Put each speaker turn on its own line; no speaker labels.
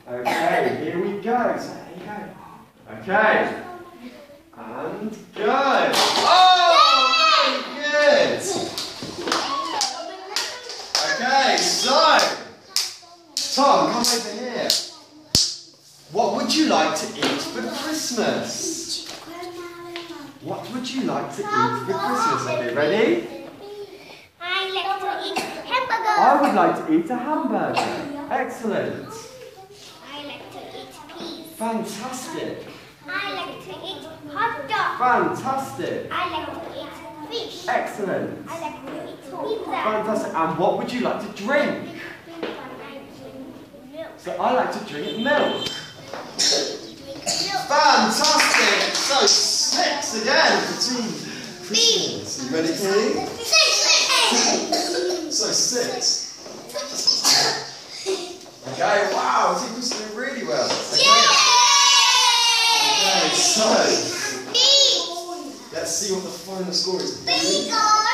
Okay, here we go. So here you go. Okay. And go. Oh, very good. Okay, so Tom, come over here. What would you like to eat for Christmas? What would you like to eat for Christmas? Are you ready?
I like to eat hamburger.
I would like to eat a hamburger. Excellent.
I like to eat peas.
Fantastic.
I like to eat hot dog.
Fantastic.
I like to eat fish.
Excellent.
I like to eat pizza.
Fantastic. And what would you like to drink?
Milk.
So I like to drink milk.
Milk.
Fantastic. So 6 again for Team Christmas. You ready, Kate? So 6. Okay, wow, Team Christmas doing really well. Okay, so let's see what the final score is.